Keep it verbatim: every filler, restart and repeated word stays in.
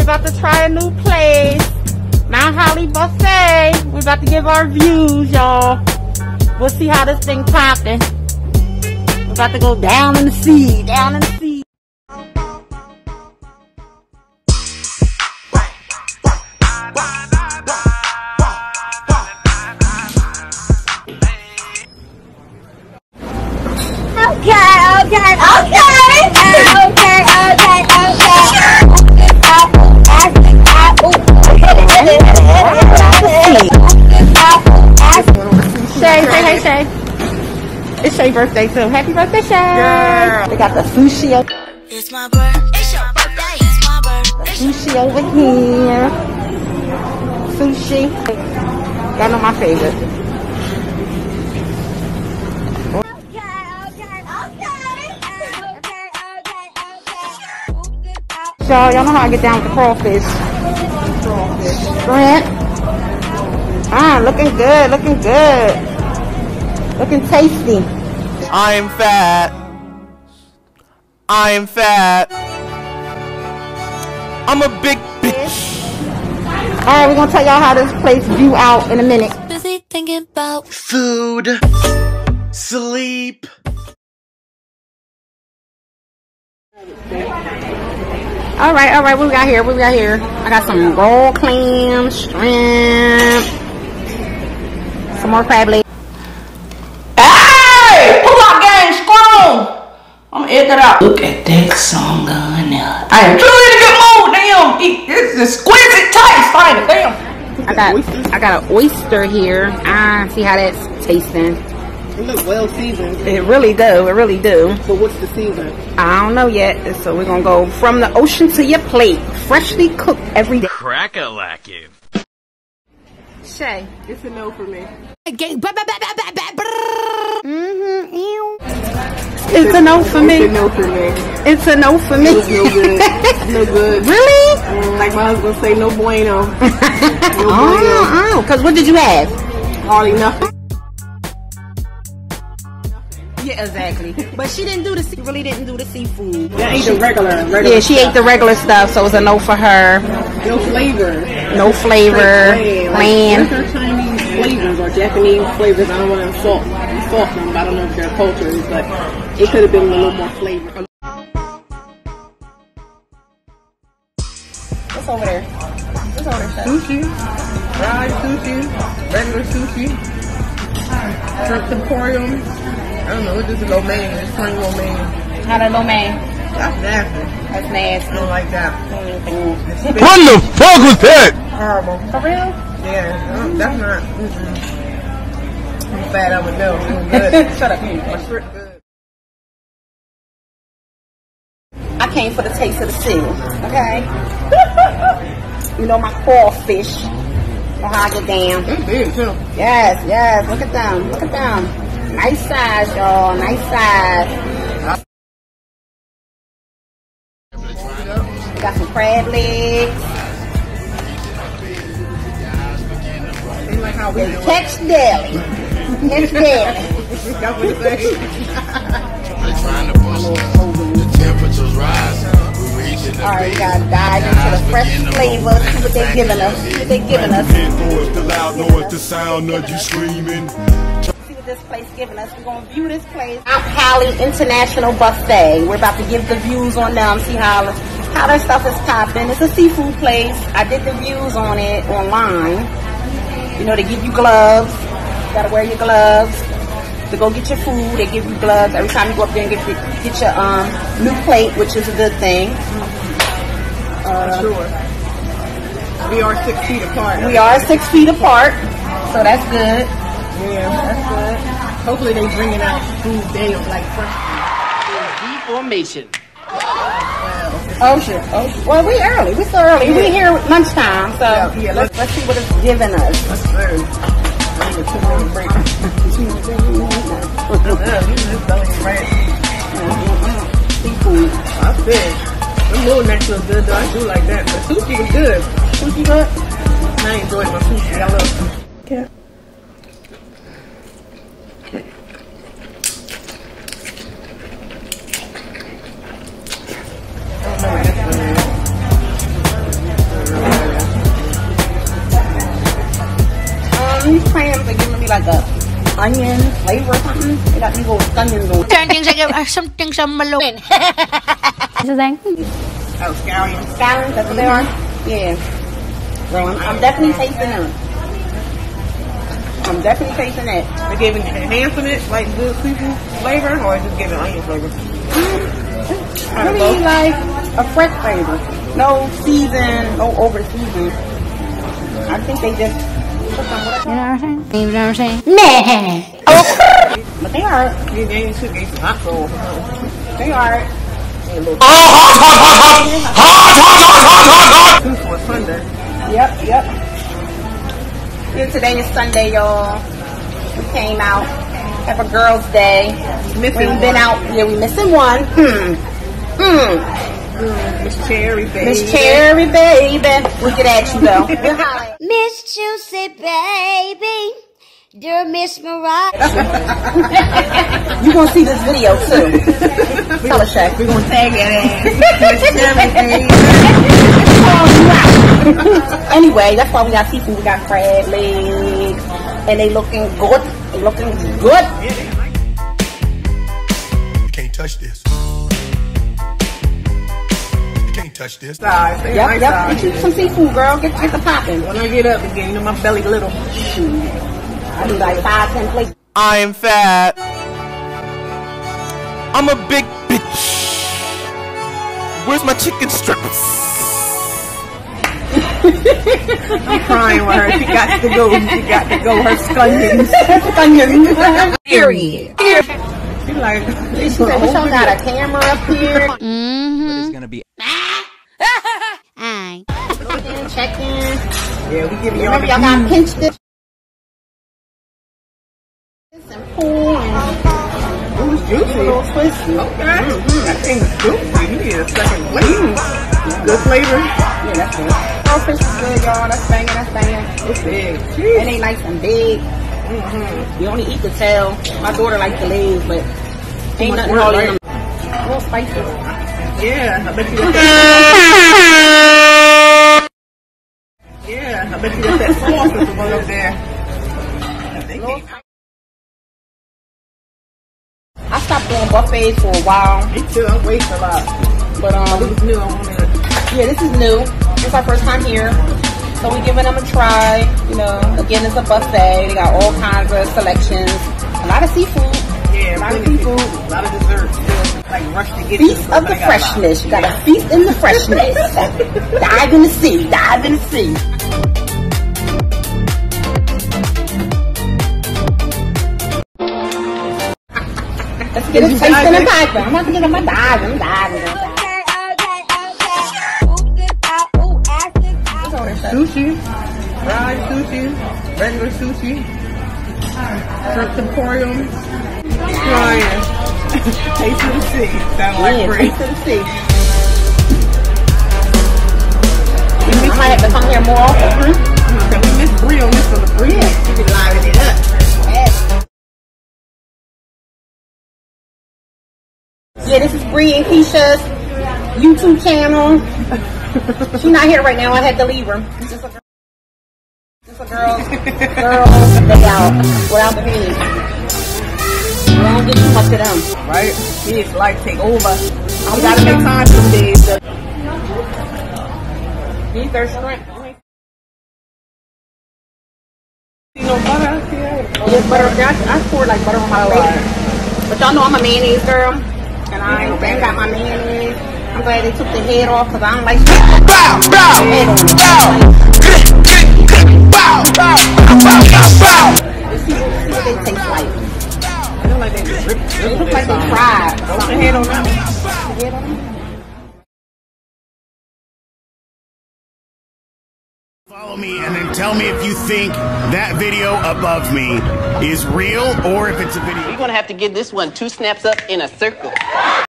about to try a new place. Mount Holly Buffet. We're about to give our views, y'all. We'll see how this thing popping. We're about to go down in the sea, down in the sea. Okay, okay, okay, okay, okay, okay. Shay, hey, hey, Shay. It's Shay's birthday too. Happy birthday, Shay. Girl. They got the sushi. It's my birthday. It's your birthday. It's my birthday. Sushi over here. Sushi. Y'all know my favorite. Y'all, y'all know how I get down with the crawfish. Shrimp. Ah, looking good, looking good. Looking tasty. I am fat. I am fat. I'm a big bitch. Alright, we're gonna tell y'all how this place view out in a minute. Busy thinking about Food. Sleep. Alright, alright, what we got here? What we got here? I got some roll clams, shrimp, some more crab legs. Hey! Pull out gang strong! I'm gonna edit that out. Look at that song going out. I am truly in a good mood, damn! This is exquisite taste, find it, damn! I got I got an oyster here. Ah, see how that's tasting. It looks well seasoned. It really do, it really do. But what's the season? I don't know yet, so we're gonna go from the ocean to your plate. Freshly cooked every day. Crack-a-lacky. Shay. It's a no for me. Mm-hmm. Ew. It's a no for me. It's a no for me. It's a no for me. It's no good. It's no good. Really? Mm, like my husband say, no bueno. No bueno. Oh, oh, because what did you have? Hardly nothing. Yeah, exactly. But she didn't do the sea- really didn't do the seafood. That ain't the regular. regular Yeah, she stuff. ate the regular stuff, so it was a no for her. No flavor. No flavor. Plain. Like, her Chinese flavors or Japanese flavors. I don't want to insult, insult them. I don't know if their culture is, but it could have been a little more flavor. What's over there? What's over there? Sushi, fried sushi, regular sushi, shrimp temporium. I don't know, it's just a lo mein, it's plain lo mein. How the lo mein? That's nasty. That's nasty. I don't like that. What the fuck was that? Horrible. For real? Yeah, um, that's not. Mm-mm. I'm fat, I would know. It was good. Shut up. My shrimp good. I came for the taste of the sea, okay? You know my crawfish. Know how I get down. It's big too. Yes, yes. Look at them. Look at them. Nice size, y'all. Nice size. We got some crab legs. It's like how we do it. Catch deli. Catch deli. That's what it says. Alright, we gotta dive into the fresh flavors. See what they're giving us. See what they're giving us. The loud noise, the sound of you screaming. See what this place giving us. We're gonna view this place. Mount Holly International Buffet. We're about to give the views on them. See how how their stuff is popping. It's a seafood place. I did the views on it online. You know, they give you gloves. You gotta wear your gloves to go get your food. They give you gloves every time you go up there and get your, get your um new plate, which is a good thing. Uh, sure. We are six feet apart. We are six feet apart, so that's good. Yeah, that's good. Hopefully they bringing out food day of like fresh. Formation. Oh shit! Oh, shit. Well, we early. We still early. We here lunchtime, so Yeah, yeah, let's, let's see what it's giving us. That's good. Maybe a two minute break. Seafood. That's big. The little necks look good though. I do like that. The sushi is good. Sushi good? I enjoyed my sushi. I love sushi. Yeah. I don't know what this one is. onion flavor or something. They got these little onions on. Something like something some malone. Oh, scallions. Scallions, that's what they are? Yeah. Well, I'm, I'm definitely tasting them. I'm definitely tasting that. They're giving enhancing it like good seafood flavor, or just giving onion flavor? Really like a fresh flavor. No season, no over season. I think they just put some whatever. You know what I'm saying? You know what I'm saying? Nah. But they are. They they should get some hot sauce. They are. Two for Sunday. Yep, yep. Yeah, today is Sunday, y'all. We came out. Have a girls' day. Missing We've been one. out. Yeah, we missing one. Hmm. Hmm. Miss Cherry, baby. Miss Cherry, baby. Look at you, though. Miss Juicy Baby. Dear Miss Mariah. You gonna see this video too. Tell us, Shaq. We're gonna tag that ass. Anyway, that's why we got seafood. We got crab legs, and they looking good. They looking good. You can't touch this. You can't touch this. Size, they Yep, nice yep. size. Get you some seafood, girl. Get get the popping. When I get up again, you know my belly little. I do like five, ten plates. I'm fat. I'm a big bitch. Where's my chicken strips? I'm crying with her. She got to go. She got to go. Her scunions. Period. She like. She said, we don't got a camera up here. Mm-hmm. It's gonna be. Aye. Looking, checking. Yeah, we give you all Remember, the y'all got views. pinched it. And pull and It was juicy. a little twisty. Okay. That thing was juicy. You need a second plate. Good flavor. Yeah, that's good. Crawfish is good, y'all. That's banging, that's banging. It's big. And they nice and big. Mm-hmm. You only eat the tail. My daughter likes the legs, but ain't much nothing work, wrong right? with them. A little spicy. Yeah, I bet you that's that. Yeah, I bet you that's that sauce that's the one up there. They keep- I stopped doing buffets for a while, Me too. I'm wasting a lot. but It um, was new. I wanted it. yeah, this is new. It's our first time here, so we're giving them a try. You know, again, it's a buffet. They got all kinds of selections, a lot of seafood, Yeah, a lot of really seafood. A lot of desserts. Like rush to get Feast to of the I got a lot. freshness. You got to feast in the freshness. Dive in the sea. Dive in the sea. Let's get a taste in the dive. I'm about to get on my dive. I'm diving. I'm diving. Sushi, fried sushi, regular sushi, shrimp temporium, frying. Taste of the sea. Sound like Yeah, free. taste of the sea. I might have to come here more often. Okay, we missed Bree on this on the free. You can liven it up. Yeah, this is Bree and Keisha's YouTube channel. She's not here right now. I had to leave her. It's just a, just a girl, girls day out without the kids. We don't get too much of them. Right? Kids life take over. I gotta make time some days. To... These are shrimp. You know butter? Yeah. Oh, there's butter. I, I poured like butter on my plate. But y'all know I'm a mayonnaise girl. And I ain't been got my mayonnaise. I'm glad they took the head off because I don't like Bow, bow, head on it. bow. Bow, bow, bow, bow, bow. Let's see what, see what they taste like. They look like they just ripped. They look like they fried. What's the head on that one? Head on them. Follow me and then tell me if you think that video above me is real or if it's a video. You're gonna have to give this one two snaps up in a circle.